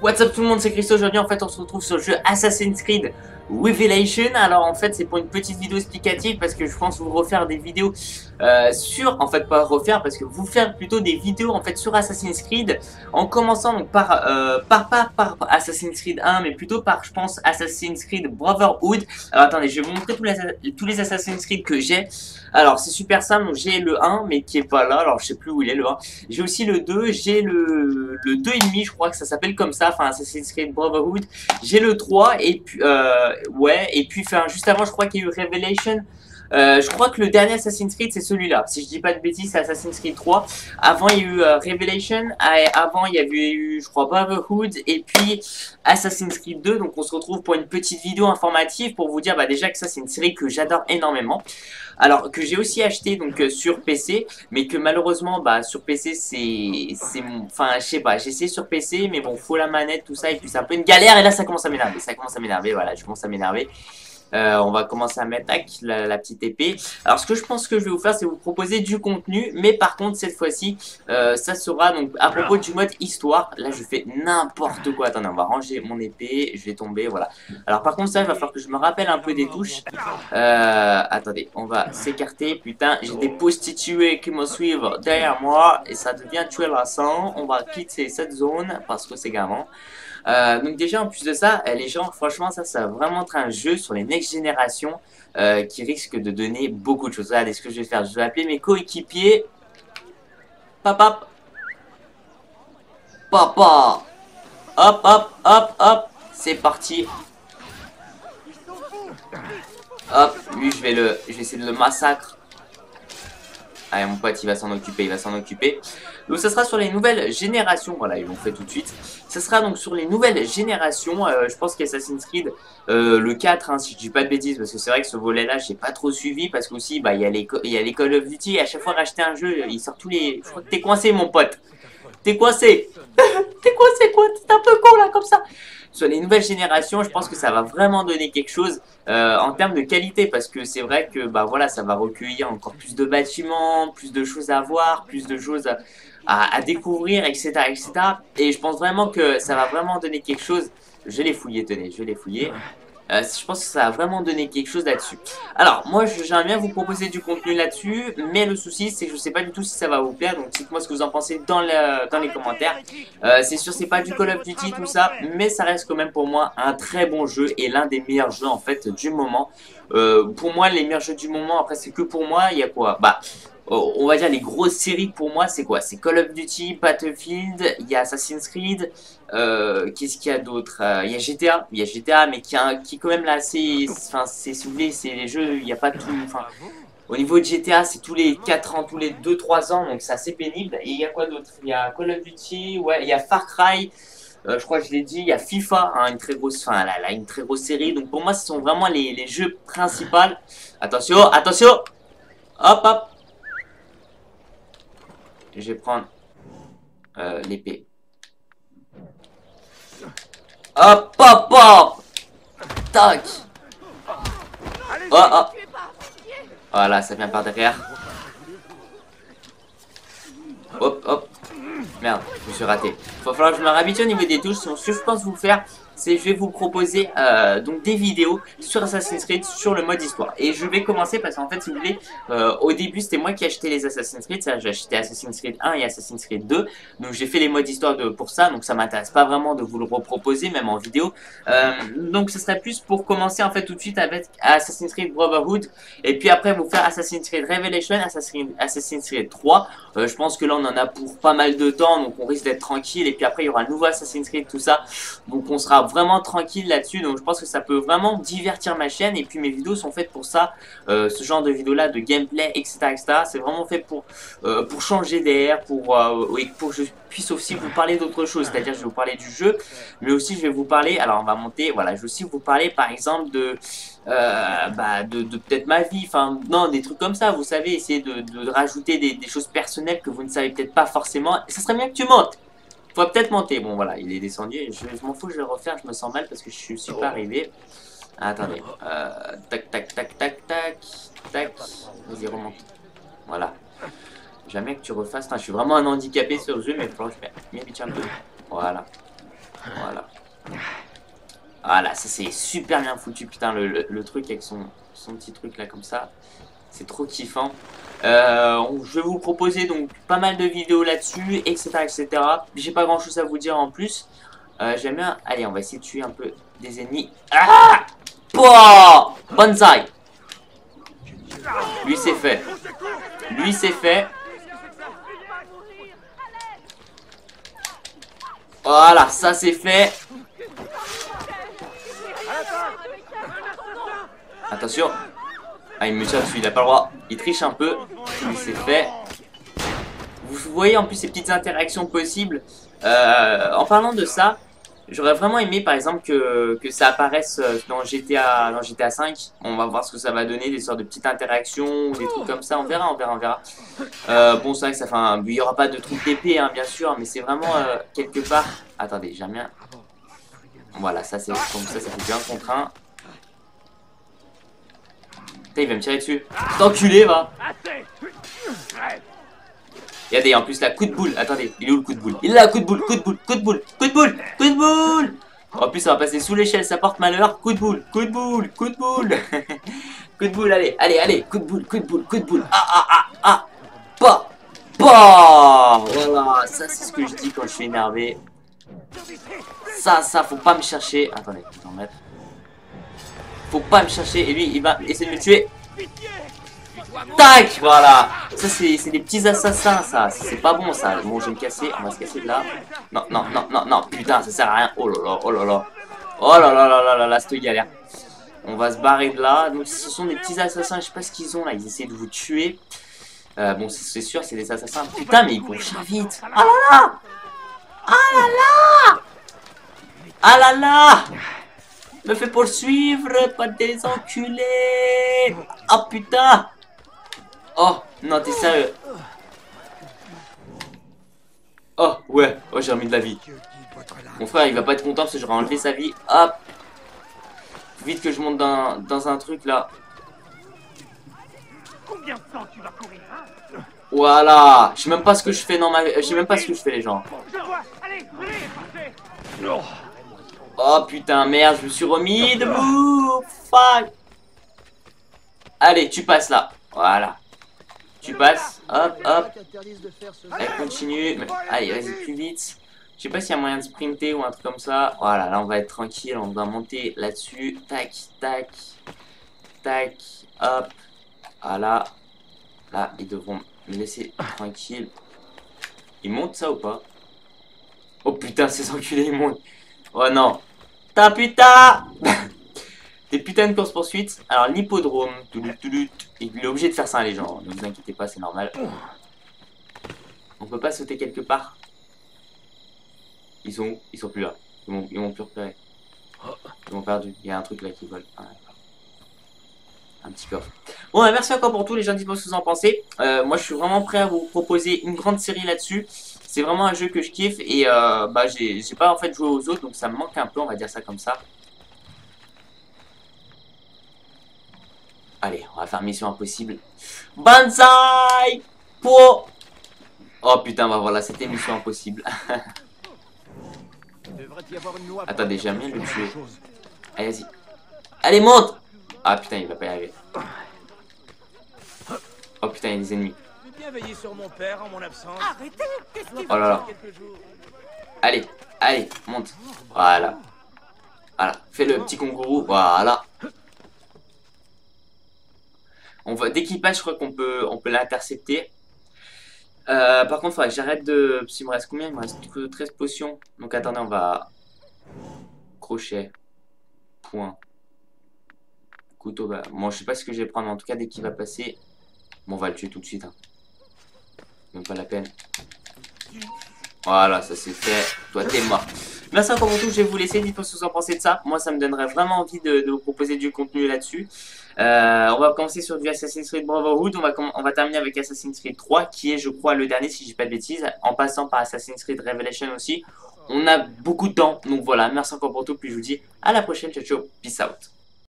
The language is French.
What's up tout le monde, c'est Christo. Aujourd'hui en fait on se retrouve sur le jeu Assassin's Creed Revelation. Alors en fait c'est pour une petite vidéo explicative parce que je pense vous refaire des vidéos en fait pas refaire parce que vous faire plutôt des vidéos en fait sur Assassin's Creed en commençant donc par Assassin's Creed 1 mais plutôt par je pense Assassin's Creed Brotherhood. Alors attendez, je vais vous montrer tous les Assassin's Creed que j'ai. Alors c'est super simple, j'ai le 1 mais qui est pas là, alors je sais plus où il est le 1. J'ai aussi le 2, j'ai le 2,5 je crois que ça s'appelle comme ça, enfin Assassin's Creed Brotherhood. J'ai le 3 et puis ouais, et puis enfin juste avant je crois qu'il y a eu Revelation. Je crois que le dernier Assassin's Creed c'est celui-là, si je dis pas de bêtises c'est Assassin's Creed 3. Avant il y a eu Revelation, avant il y avait eu je crois Brotherhood et puis Assassin's Creed 2. Donc on se retrouve pour une petite vidéo informative pour vous dire bah, déjà que ça c'est une série que j'adore énormément. Alors que j'ai aussi acheté donc sur PC, mais que malheureusement bah sur PC c'est enfin je sais pas, j'ai essayé sur PC mais bon faut la manette tout ça et puis c'est un peu une galère et là ça commence à m'énerver, voilà, je commence à m'énerver. On va commencer à mettre la petite épée. Alors ce que je pense que je vais vous faire c'est vous proposer du contenu, mais par contre cette fois-ci ça sera donc à propos du mode histoire. Là je fais n'importe quoi, attendez on va ranger mon épée, je vais tomber, voilà. Alors par contre ça il va falloir que je me rappelle un peu des touches. Attendez, on va s'écarter, putain j'ai des prostituées qui me suivent derrière moi et ça devient tuer la sang. On va quitter cette zone parce que c'est garant. Donc déjà en plus de ça, les gens franchement ça va vraiment être un jeu sur les next générations qui risque de donner beaucoup de choses. Regardez ce que je vais faire, je vais appeler mes coéquipiers. Papa, papa, hop hop hop hop, c'est parti. Hop, lui je vais essayer de le massacre. Allez mon pote il va s'en occuper, Donc ça sera sur les nouvelles générations, voilà ils l'ont fait tout de suite. Ça sera donc sur les nouvelles générations, je pense qu'Assassin's Creed le 4 hein, si je dis pas de bêtises, parce que c'est vrai que ce volet là j'ai pas trop suivi, parce qu'aussi bah, il y a les Call of Duty, et à chaque fois racheter un jeu, il sort tous les... Je crois que t'es coincé mon pote, t'es coincé. T'es coincé quoi, t'es un peu con là comme ça. Sur les nouvelles générations, je pense que ça va vraiment donner quelque chose en termes de qualité, parce que c'est vrai que bah voilà, ça va recueillir encore plus de bâtiments, plus de choses à voir, plus de choses à découvrir, etc., etc. Et je pense vraiment que ça va vraiment donner quelque chose. Je l'ai fouillé, tenez, je l'ai fouillé. Je pense que ça va vraiment donner quelque chose là-dessus. Alors, moi, j'aimerais bien vous proposer du contenu là-dessus, mais le souci, c'est que je sais pas du tout si ça va vous plaire, donc dites-moi ce que vous en pensez dans les commentaires. C'est sûr, c'est pas du Call of Duty, tout ça, mais ça reste quand même pour moi un très bon jeu et l'un des meilleurs jeux, en fait, du moment. Pour moi, les meilleurs jeux du moment, après, c'est que pour moi, il y a quoi? Bah... on va dire les grosses séries pour moi c'est quoi? C'est Call of Duty, Battlefield, il y a Assassin's Creed, qu'est-ce qu'il y a d'autre? Il y a GTA, mais qui est quand même là assez, enfin c'est soulevé, c'est les jeux, il n'y a pas tout, enfin au niveau de GTA c'est tous les 4 ans, tous les 2-3 ans, donc c'est assez pénible. Et il y a quoi d'autre? Il y a Call of Duty, ouais, il y a Far Cry, je crois que je l'ai dit, il y a FIFA, hein, une très grosse, enfin là, une très grosse série, donc pour moi ce sont vraiment les jeux principaux. Attention, attention, hop hop. Je vais prendre l'épée. Hop, hop, hop. Tac. Oh, oh. Voilà, ça vient par derrière. Hop, hop. Merde, je me suis raté. Il va falloir que je me réhabitue au niveau des touches. Ce que je pense vous faire, c'est je vais vous proposer donc des vidéos sur Assassin's Creed sur le mode histoire. Et je vais commencer parce qu'en fait, si vous voulez, au début c'était moi qui achetais les Assassin's Creed. J'ai acheté Assassin's Creed 1 et Assassin's Creed 2. Donc j'ai fait les modes histoire pour ça. Donc ça m'intéresse pas vraiment de vous le reproposer, même en vidéo. Donc ce serait plus pour commencer en fait tout de suite avec Assassin's Creed Brotherhood. Et puis après vous faire Assassin's Creed Revelation, Assassin's Creed 3. Je pense que là on en a pour pas mal de temps. Donc on risque d'être tranquille. Et puis après il y aura un nouveau Assassin's Creed, tout ça. Donc on sera vraiment tranquille là-dessus, donc je pense que ça peut vraiment divertir ma chaîne. Et puis mes vidéos sont faites pour ça, ce genre de vidéos là, de gameplay, etc., etc. C'est vraiment fait pour changer d'air, pour que je puisse aussi vous parler d'autre chose, c'est-à-dire je vais vous parler du jeu, mais aussi je vais vous parler, alors on va monter, voilà, je vais aussi vous parler par exemple de peut-être ma vie, enfin non, des trucs comme ça, vous savez, essayer de rajouter des choses personnelles que vous ne savez peut-être pas forcément. Et ça serait bien que tu montes. Faut peut-être monter. Bon voilà, il est descendu. Je m'en fous, je vais le refaire. Je me sens mal parce que je suis pas arrivé. Attendez. Tac, tac, tac, tac, tac, tac. Vas-y, remonte. Voilà. Jamais que tu refasses. Enfin, je suis vraiment un handicapé sur le jeu, mais il faut que je m'habitue un peu. Voilà. Voilà. Voilà, ça c'est super bien foutu, putain, le truc avec son petit truc là comme ça. C'est trop kiffant. Je vais vous proposer donc pas mal de vidéos là-dessus, etc. etc. J'ai pas grand chose à vous dire en plus. J'aime bien. Allez, on va essayer de tuer un peu des ennemis. Ah, pouah, Banzai. Lui c'est fait. Lui c'est fait. Voilà, ça c'est fait. Attention. Ah, il me tire dessus, il a pas le droit. Il triche un peu. Lui c'est fait. Vous voyez en plus ces petites interactions possibles. En parlant de ça, j'aurais vraiment aimé par exemple que ça apparaisse dans GTA 5. On va voir ce que ça va donner, des sortes de petites interactions ou des trucs comme ça. On verra, on verra, on verra. Bon, c'est vrai que ça fait un... Il n'y aura pas de truc d'épée, hein, bien sûr, mais c'est vraiment quelque part... Attendez, j'aime bien. Voilà, ça c'est comme ça fait bien contre un. Putain, il va me tirer dessus. Cet enculé, va. Regardez, en plus là, coup de boule. Attendez, il est où le coup de boule? Il est là, coup de boule, coup de boule, coup de boule, coup de boule, coup de boule. En plus, ça va passer sous l'échelle, ça porte malheur. Coup de boule, coup de boule, coup de boule. Coup de boule, allez, allez, allez. Coup de boule, coup de boule, coup de boule. Ah, ah, ah, ah. Pas, pas. Voilà, ça c'est ce que je dis quand je suis énervé. Ça, faut pas me chercher. Attendez, je vais en mettre. Faut pas me chercher. Et lui, il va essayer de me tuer. Tac, voilà. Ça c'est des petits assassins, ça. C'est pas bon, ça. Bon, je vais me casser. On va se casser de là. Non, non, non, non, non. Putain, ça sert à rien. Oh là là, oh là là. Oh là là là là là là, cette galère. On va se barrer de là. Donc ce sont des petits assassins. Je sais pas ce qu'ils ont là. Ils essaient de vous tuer. Bon, c'est sûr, c'est des assassins. Putain, mais ils courent vite. Ah là là. Ah là là. Ah là là. Me fait poursuivre par des enculés. Oh putain. Oh, non, t'es sérieux? Oh, ouais. Oh, j'ai remis de la vie. Mon frère, il va pas être content parce que j'aurais enlevé sa vie. Hop. Faut vite que je monte dans un truc, là. Combien de temps tu vas courir, hein? Voilà. Je sais même pas ce que je fais dans ma... Je sais même pas ce que je fais, les gens. Je vois. Allez, venez, Oh, putain, merde. Je me suis remis debout. Fuck. Allez, tu passes, là. Voilà. Tu passes, hop, hop. Elle continue. Allez, vas-y, plus vite. Je sais pas s'il y a moyen de sprinter ou un truc comme ça. Voilà, là on va être tranquille. On va monter là-dessus. Tac, tac, tac, hop. Voilà. Là, ils devront me laisser tranquille. Ils montent ça ou pas? Oh putain, ces enculés, ils montent. Oh non. Ta putain. Des putains de course-poursuite. Alors, l'hippodrome. Il est obligé de faire ça, les gens. Ne vous inquiétez pas, c'est normal. On peut pas sauter quelque part. Ils sont où? Ils sont plus là. Ils m'ont plus repéré. Ils m'ont perdu. Il y a un truc là qui vole. Ah, un petit coffre. Bon, bah, merci encore pour tout, les gens. Dites-moi ce que vous en pensez. Moi, je suis vraiment prêt à vous proposer une grande série là-dessus. C'est vraiment un jeu que je kiffe. Et bah, j'ai pas en fait joué aux autres. Donc, ça me manque un peu. On va dire ça comme ça. Allez, on va faire mission impossible. Banzai po. Oh putain, bah voilà, c'était mission impossible. Attendez, j'aime bien le tuer. Allez, vas-y. Allez, monte. Ah putain, il va pas y arriver. Oh putain, il y a des ennemis. Oh là là. Allez, allez, monte. Voilà. Voilà, fais le petit kangourou. Voilà. Dès qu'il passe, je crois qu'on peut l'intercepter. Par contre, il faudrait que j'arrête de... Il me reste combien? Il me reste que 13 potions. Donc attendez, on va... Crochet. Point. Couteau. Bah... Bon, je sais pas ce que je vais prendre, mais en tout cas, dès qu'il va passer... Bon, on va le tuer tout de suite. Hein. Même pas la peine. Voilà, ça c'est fait. Toi, t'es mort. Merci encore pour tout. Je vais vous laisser. Dites-moi ce que vous en pensez de ça. Moi, ça me donnerait vraiment envie de vous proposer du contenu là-dessus. On va commencer sur du Assassin's Creed Brotherhood. On va terminer avec Assassin's Creed 3, qui est, je crois, le dernier, si je dis pas de bêtises. En passant par Assassin's Creed Revelation aussi. On a beaucoup de temps. Donc voilà, merci encore pour tout. Puis je vous dis à la prochaine. Ciao, ciao. Peace out.